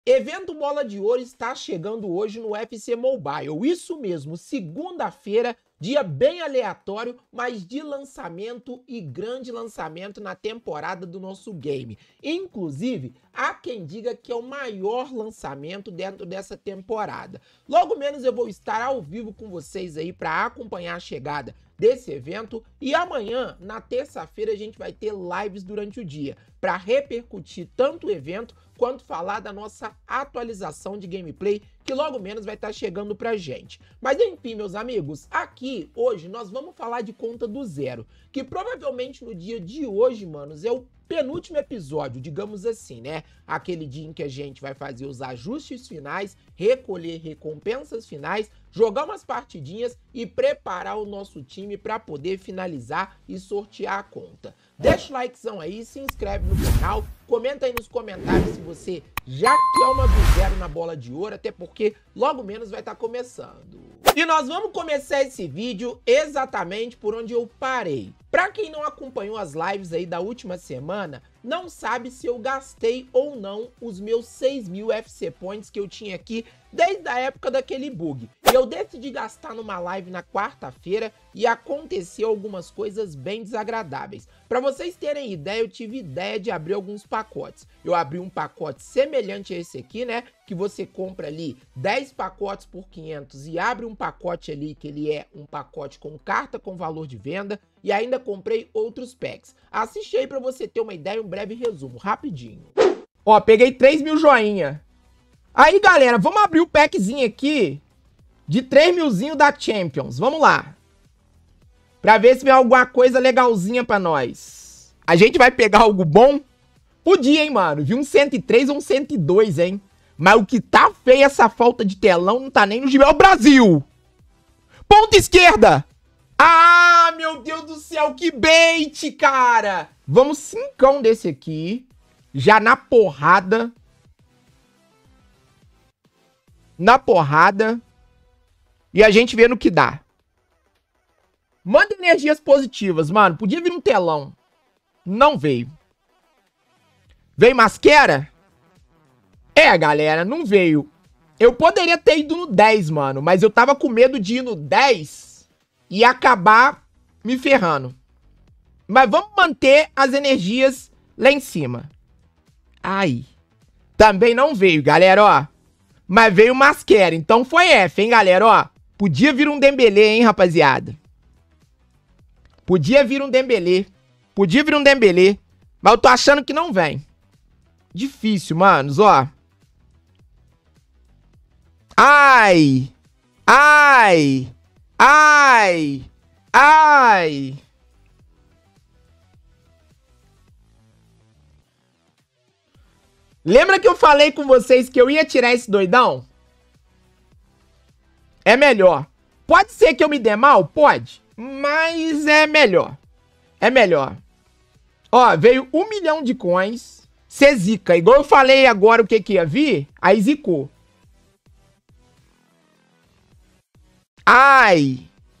Evento Bola de Ouro está chegando hoje no UFC Mobile. Isso mesmo, segunda-feira, dia bem aleatório, mas de lançamento e grande lançamento na temporada do nosso game. Inclusive, há quem diga que é o maior lançamento dentro dessa temporada. Logo menos eu vou estar ao vivo com vocês aí para acompanhar a chegada desse evento e amanhã, na terça-feira, a gente vai ter lives durante o dia para repercutir tanto o evento quanto falar da nossa atualização de gameplay que logo menos vai estar chegando pra gente. Mas enfim, meus amigos, aqui hoje nós vamos falar de conta do zero, que provavelmente no dia de hoje, manos, é o penúltimo episódio, digamos assim, né? Aquele dia em que a gente vai fazer os ajustes finais, recolher recompensas finais, jogar umas partidinhas e preparar o nosso time para poder finalizar e sortear a conta. Deixa o likezão aí, se inscreve no canal, comenta aí nos comentários se você já quer uma do zero na bola de ouro, até porque logo menos vai estar começando. E nós vamos começar esse vídeo exatamente por onde eu parei. Pra quem não acompanhou as lives aí da última semana, não sabe se eu gastei ou não os meus 6.000 FC Points que eu tinha aqui desde a época daquele bug. Eu decidi gastar numa live na quarta-feira e aconteceu algumas coisas bem desagradáveis. Pra vocês terem ideia, eu tive ideia de abrir alguns pacotes. Eu abri um pacote semelhante a esse aqui, né? Que você compra ali 10 pacotes por 500 e abre um pacote ali que ele é um pacote com carta com valor de venda. E ainda comprei outros packs. Assiste aí pra você ter uma ideia, um breve resumo, rapidinho. Ó, peguei 3.000 joinha. Aí, galera, vamos abrir o packzinho aqui de 3.000zinho da Champions. Vamos lá. Pra ver se vem alguma coisa legalzinha pra nós. A gente vai pegar algo bom? Podia, hein, mano. Vi um 103 ou um 102, hein. Mas o que tá feio essa falta de telão não tá nem no Gibel Brasil. Ponta esquerda. Ah, meu Deus do céu, que bait, cara. Vamos 5 desse aqui. Já na porrada. Na porrada. E a gente vê no que dá. Manda energias positivas, mano. Podia vir um telão. Não veio. Veio masquera? É, galera, não veio. Eu poderia ter ido no 10, mano. Mas eu tava com medo de ir no 10 e acabar me ferrando. Mas vamos manter as energias lá em cima. Ai. Também não veio, galera, ó. Mas veio masquera, então foi F, hein, galera, ó. Podia vir um Dembélé, hein, rapaziada. Podia vir um Dembélé. Podia vir um Dembélé. Mas eu tô achando que não vem. Difícil, manos, ó. Ai. Ai. Ai. Ai. Lembra que eu falei com vocês que eu ia tirar esse doidão? É melhor. Pode ser que eu me dê mal? Pode. Mas é melhor. É melhor. Ó, veio 1 milhão de coins. Cê zica. Igual eu falei agora o que ia vir, aí zicou. Ai.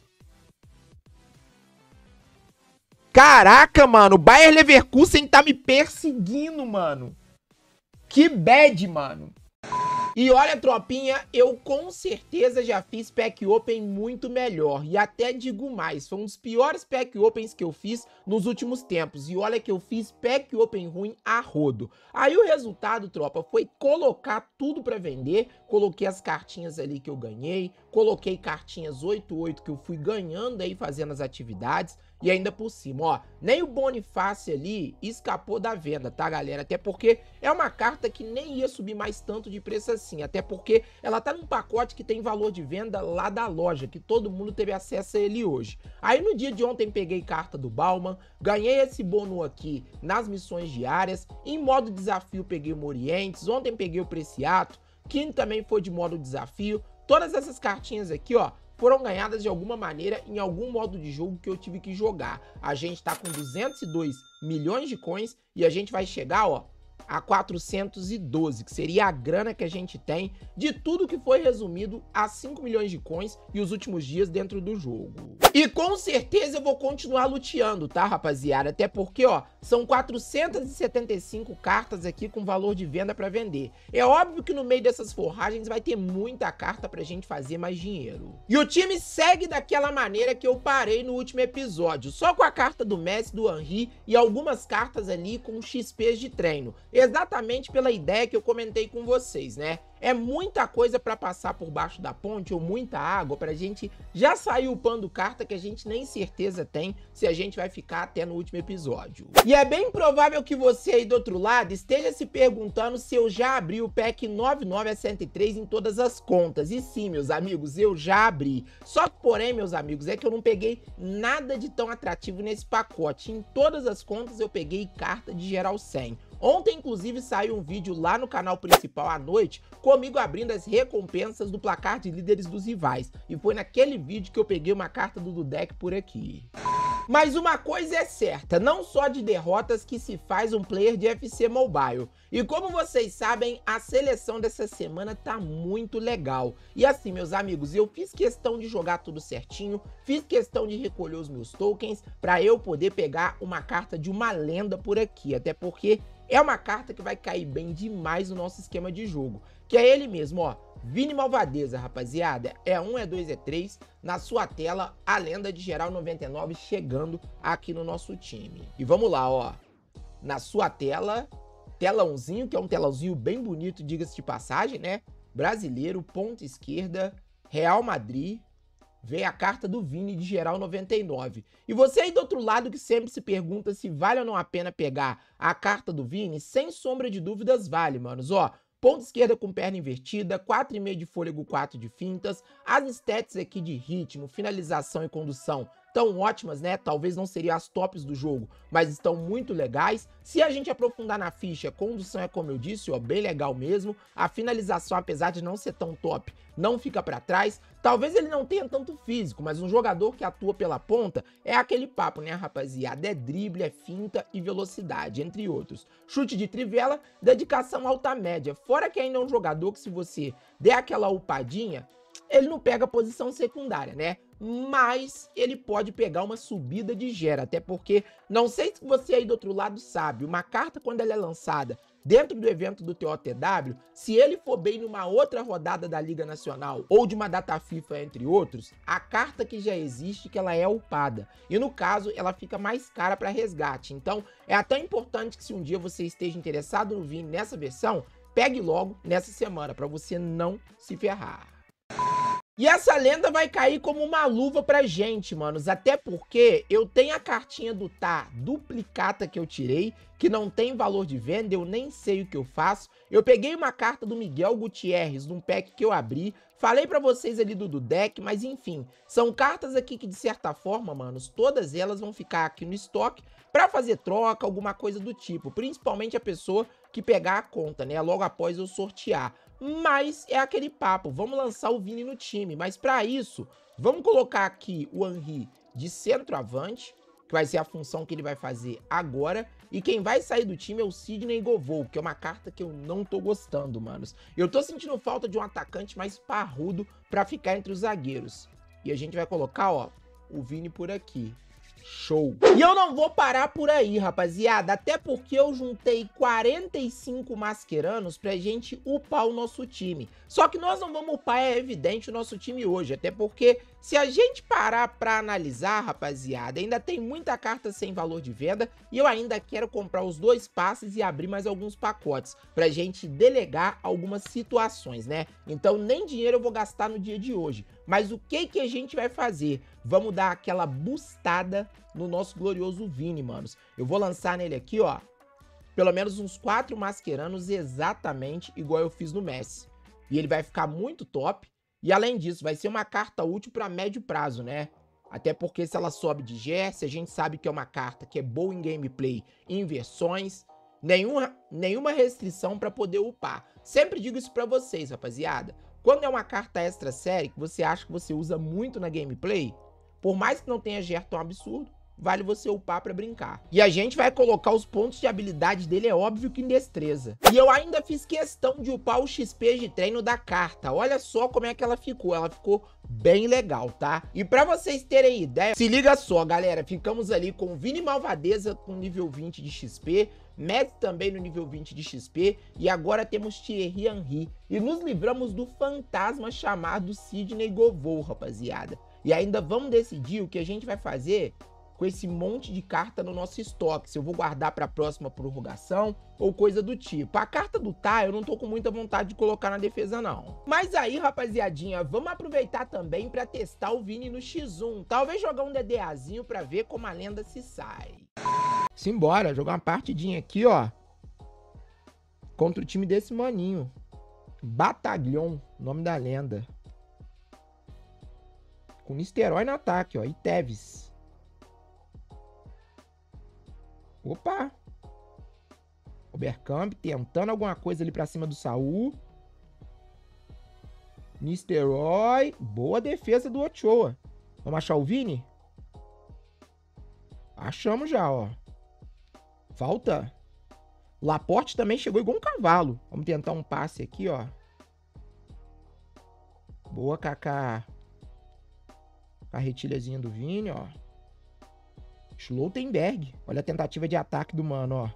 Caraca, mano. O Bayer Leverkusen tá me perseguindo, mano. Que bad, mano. E olha, tropinha, eu com certeza já fiz pack open muito melhor. E até digo mais, foi um dos piores pack opens que eu fiz nos últimos tempos. E olha que eu fiz pack open ruim a rodo. Aí o resultado, tropa, foi colocar tudo pra vender. Coloquei as cartinhas ali que eu ganhei. Coloquei cartinhas 8-8 que eu fui ganhando aí fazendo as atividades. E ainda por cima, ó, nem o Bonifácio ali escapou da venda, tá, galera? Até porque é uma carta que nem ia subir mais tanto de preço assim. Até porque ela tá num pacote que tem valor de venda lá da loja, que todo mundo teve acesso a ele hoje. Aí no dia de ontem peguei carta do Bauman, ganhei esse bônus aqui nas missões diárias. Em modo desafio peguei o Morientes, ontem peguei o Preciato, quinto também foi de modo desafio. Todas essas cartinhas aqui, ó, foram ganhadas de alguma maneira em algum modo de jogo que eu tive que jogar. A gente tá com 202 milhões de coins e a gente vai chegar, ó, a 412, que seria a grana que a gente tem de tudo que foi resumido a 5 milhões de coins e os últimos dias dentro do jogo. E com certeza eu vou continuar luteando, tá, rapaziada? Até porque, ó, são 475 cartas aqui com valor de venda pra vender. É óbvio que no meio dessas forragens vai ter muita carta pra gente fazer mais dinheiro. E o time segue daquela maneira que eu parei no último episódio, só com a carta do Messi, do Henry e algumas cartas ali com XPs de treino. Exatamente pela ideia que eu comentei com vocês, né? É muita coisa pra passar por baixo da ponte ou muita água pra gente já sair upando carta que a gente nem certeza tem se a gente vai ficar até no último episódio. E é bem provável que você aí do outro lado esteja se perguntando se eu já abri o pack 99 a 103 em todas as contas. E sim, meus amigos, eu já abri. Só que, porém, meus amigos, é que eu não peguei nada de tão atrativo nesse pacote. Em todas as contas eu peguei carta de geral 100. Ontem, inclusive, saiu um vídeo lá no canal principal à noite, comigo abrindo as recompensas do placar de líderes dos rivais. E foi naquele vídeo que eu peguei uma carta do Dudek por aqui. Mas uma coisa é certa, não só de derrotas que se faz um player de FC Mobile. E como vocês sabem, a seleção dessa semana tá muito legal. E assim, meus amigos, eu fiz questão de jogar tudo certinho, fiz questão de recolher os meus tokens para eu poder pegar uma carta de uma lenda por aqui. Até porque é uma carta que vai cair bem demais no nosso esquema de jogo. Que é ele mesmo, ó. Vini Malvadeza, rapaziada. É 1, é 2, é 3. Na sua tela, a lenda de geral 99 chegando aqui no nosso time. E vamos lá, ó. Na sua tela, telãozinho, que é um telãozinho bem bonito, diga-se de passagem, né? Brasileiro, ponta esquerda, Real Madrid. Vem a carta do Vini de geral 99. E você aí do outro lado que sempre se pergunta se vale ou não a pena pegar a carta do Vini, sem sombra de dúvidas vale, manos. Ó, ponta esquerda com perna invertida, 4,5 de fôlego, 4 de fintas. As stats aqui de ritmo, finalização e condução tão ótimas, né? Talvez não seriam as tops do jogo, mas estão muito legais. Se a gente aprofundar na ficha, a condução é como eu disse, ó, bem legal mesmo. A finalização, apesar de não ser tão top, não fica pra trás. Talvez ele não tenha tanto físico, mas um jogador que atua pela ponta é aquele papo, né, rapaziada? É drible, é finta e velocidade, entre outros. Chute de trivela, dedicação alta média. Fora que ainda é um jogador que, se você der aquela upadinha, ele não pega posição secundária, né? Mas ele pode pegar uma subida de gera, até porque, não sei se você aí do outro lado sabe, uma carta quando ela é lançada dentro do evento do TOTW, se ele for bem numa outra rodada da Liga Nacional ou de uma data FIFA, entre outros, a carta que já existe, que ela é upada. E no caso, ela fica mais cara para resgate. Então, é até importante que se um dia você esteja interessado no Vini nessa versão, pegue logo nessa semana, para você não se ferrar. E essa lenda vai cair como uma luva pra gente, manos, até porque eu tenho a cartinha do Tá duplicata que eu tirei, que não tem valor de venda, eu nem sei o que eu faço. Eu peguei uma carta do Miguel Gutierrez num pack que eu abri, falei pra vocês ali do deck, mas enfim, são cartas aqui que de certa forma, manos, todas elas vão ficar aqui no estoque pra fazer troca, alguma coisa do tipo, principalmente a pessoa que pegar a conta, né, logo após eu sortear. Mas é aquele papo, vamos lançar o Vini no time, mas para isso, vamos colocar aqui o Henry de centroavante, que vai ser a função que ele vai fazer agora, e quem vai sair do time é o Sidney Govou, que é uma carta que eu não tô gostando, manos. Eu tô sentindo falta de um atacante mais parrudo para ficar entre os zagueiros. E a gente vai colocar, ó, o Vini por aqui. Show! E eu não vou parar por aí, rapaziada, até porque eu juntei 45 masqueranos pra gente upar o nosso time. Só que nós não vamos upar, é evidente, o nosso time hoje, até porque se a gente parar pra analisar, rapaziada, ainda tem muita carta sem valor de venda e eu ainda quero comprar os 2 passes e abrir mais alguns pacotes pra gente delegar algumas situações, né? Então nem dinheiro eu vou gastar no dia de hoje. Mas o que a gente vai fazer? Vamos dar aquela boostada no nosso glorioso Vini, manos. Eu vou lançar nele aqui, ó, pelo menos uns 4 masqueranos exatamente igual eu fiz no Messi. E ele vai ficar muito top. E além disso, vai ser uma carta útil para médio prazo, né? Até porque se ela sobe de GS, a gente sabe que é uma carta que é boa em gameplay, em versões, nenhuma restrição para poder upar. Sempre digo isso para vocês, rapaziada. Quando é uma carta extra série que você acha que você usa muito na gameplay, por mais que não tenha GR tão absurdo, vale você upar pra brincar. E a gente vai colocar os pontos de habilidade dele, é óbvio que em destreza. E eu ainda fiz questão de upar o XP de treino da carta. Olha só como é que ela ficou bem legal, tá? E pra vocês terem ideia, se liga só, galera, ficamos ali com Vini Malvadeza com nível 20 de XP, Mads também no nível 20 de XP, e agora temos Thierry Henry. E nos livramos do fantasma chamado Sidney Govou, rapaziada. E ainda vamos decidir o que a gente vai fazer com esse monte de carta no nosso estoque, se eu vou guardar para a próxima prorrogação ou coisa do tipo. A carta do Tá, eu não tô com muita vontade de colocar na defesa não. Mas aí, rapaziadinha, vamos aproveitar também para testar o Vini no X1. Talvez jogar um DDAzinho para ver como a lenda se sai. Simbora, jogar uma partidinha aqui, ó, contra o time desse maninho. Bataglion, nome da lenda. Com Nistelrooy no ataque, ó, e Tevez. Opa! Obergkamp tentando alguma coisa ali pra cima do Saul. Nistelrooy. Boa defesa do Ochoa. Vamos achar o Vini? Achamos já, ó. Falta. Laporte também chegou igual um cavalo. Vamos tentar um passe aqui, ó. Boa, Kaká. Carretilhazinha do Vini, ó. Schlottenberg. Olha a tentativa de ataque do mano, ó.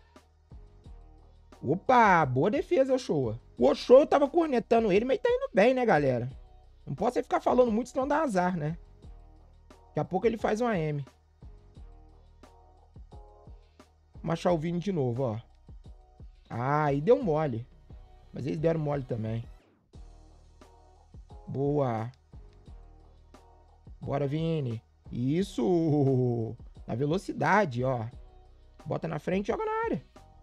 Opa, boa defesa, Ochoa. O Ochoa eu tava cornetando ele, mas tá indo bem, né, galera? Não posso ficar falando muito, senão dá azar, né? Daqui a pouco ele faz um AM. Vamos achar o Vini de novo, ó. Ah, aí deu mole. Mas eles deram mole também. Boa. Bora, Vini. Isso. Na velocidade, ó. Bota na frente e joga na área.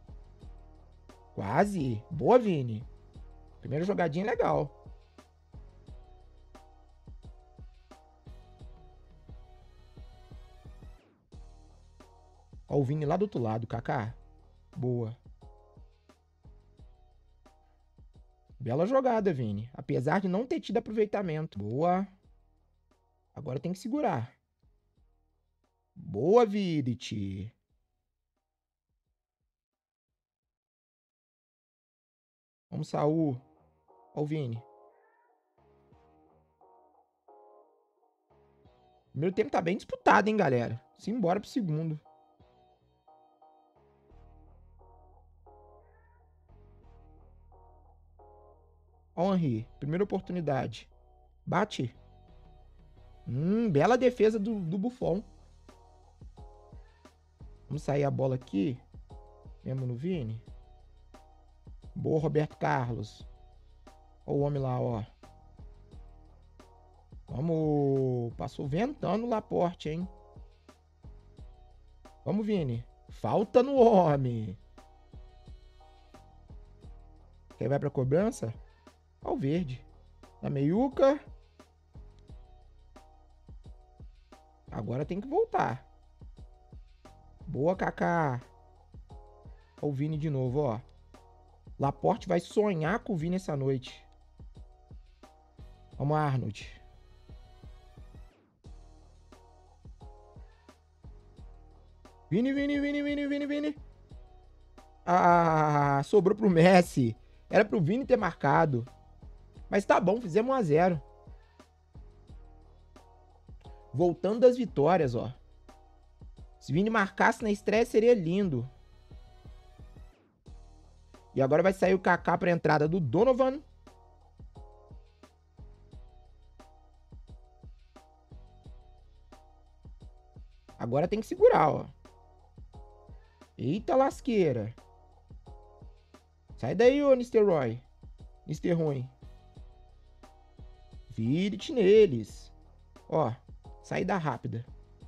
Quase. Boa, Vini. Primeira jogadinha legal. Ó o Vini lá do outro lado, Kaká. Boa. Bela jogada, Vini. Apesar de não ter tido aproveitamento. Boa. Agora tem que segurar. Boa, Vidic. Vamos, Saul. Ó o Vini. Primeiro tempo tá bem disputado, hein, galera. Simbora pro segundo. Ó o Henry. Primeira oportunidade. Bate. Bela defesa do Buffon. Vamos sair a bola aqui. Mesmo no Vini. Boa, Roberto Carlos. Ó o homem lá, ó. Vamos. Passou ventando o Laporte, hein? Vamos, Vini. Falta no homem. Quem vai pra cobrança? Ó o verde. Na meiuca. Agora tem que voltar. Boa, Kaká. Ó o Vini de novo, ó. Laporte vai sonhar com o Vini essa noite. Vamos, Arnold. Vini. Ah, sobrou pro Messi. Era pro Vini ter marcado. Mas tá bom, fizemos 1-0. Voltando das vitórias, ó. Se Vini marcasse na estreia, seria lindo. E agora vai sair o Kaká para a entrada do Donovan. Agora tem que segurar, ó. Eita lasqueira. Sai daí, ô Nistelrooy. Nistelrooy. Vidic neles. Ó, saída rápida.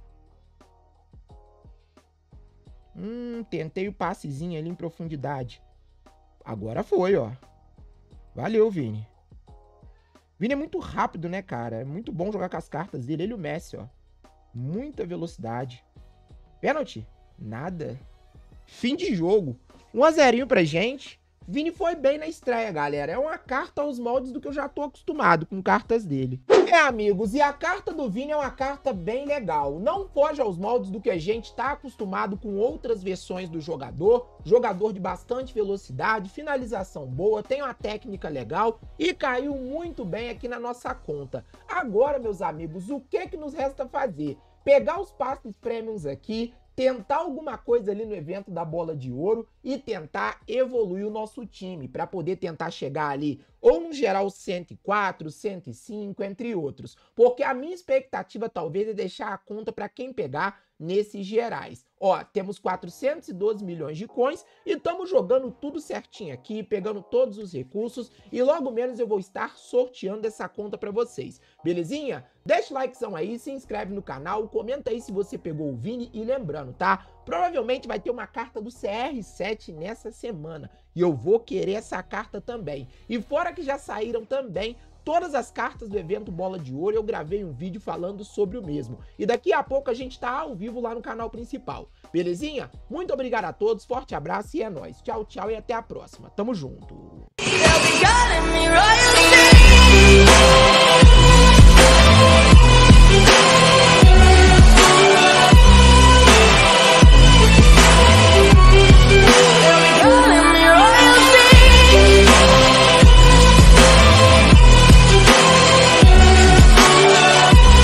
Tentei o passezinho ali em profundidade. Agora foi, ó. Valeu, Vini. Vini é muito rápido, né, cara? É muito bom jogar com as cartas dele. Ele e o Messi, ó. Muita velocidade. Pênalti? Nada. Fim de jogo. 1-0 pra gente. Vini foi bem na estreia, galera. É uma carta aos moldes do que eu já tô acostumado com cartas dele. Amigos, e a carta do Vini é uma carta bem legal. Não foge aos moldes do que a gente tá acostumado com outras versões do jogador. Jogador de bastante velocidade, finalização boa, tem uma técnica legal e caiu muito bem aqui na nossa conta. Agora, meus amigos, o que nos resta fazer? Pegar os passes premiums aqui, tentar alguma coisa ali no evento da Bola de Ouro e tentar evoluir o nosso time para poder tentar chegar ali ou no geral 104, 105, entre outros. Porque a minha expectativa talvez é deixar a conta para quem pegar nesses gerais. Ó, temos 412 milhões de coins e estamos jogando tudo certinho aqui, pegando todos os recursos e logo menos eu vou estar sorteando essa conta para vocês. Belezinha? Deixa o likezão aí, se inscreve no canal, comenta aí se você pegou o Vini e lembrando, tá? Provavelmente vai ter uma carta do CR7 nessa semana e eu vou querer essa carta também. E fora que já saíram também todas as cartas do evento Bola de Ouro, eu gravei um vídeo falando sobre o mesmo. E daqui a pouco a gente tá ao vivo lá no canal principal. Belezinha? Muito obrigado a todos, forte abraço e é nóis. Tchau, tchau e até a próxima. Tamo junto.